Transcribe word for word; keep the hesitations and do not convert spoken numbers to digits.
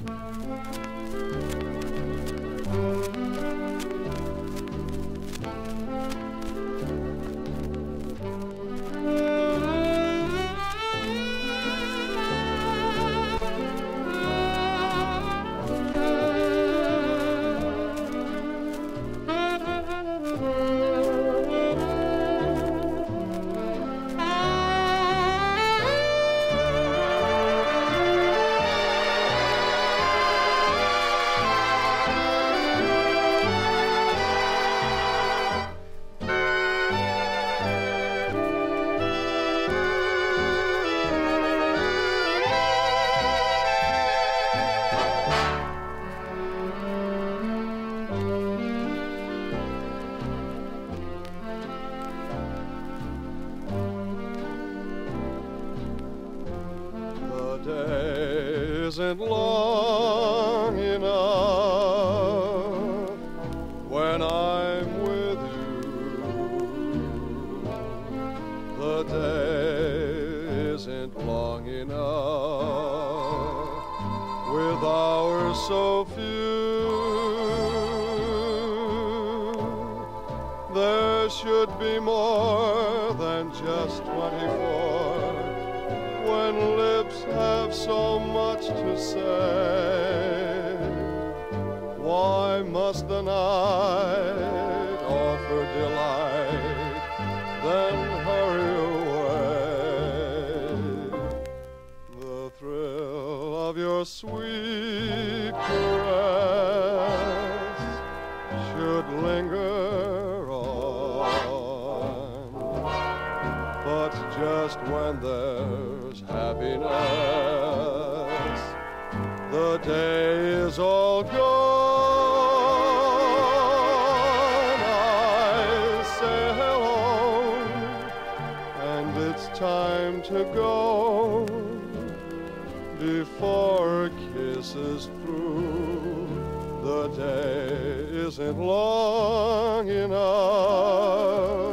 Isn't long enough when I'm with you. The day isn't long enough with hours so few. There should be more than just twenty-four when lips have so much to say. Why must the night offer delight, then hurry away? The thrill of your sweet caress should linger on, but just when there's happiness, the day is all gone. I say hello, and it's time to go before a kiss is through. The day isn't long enough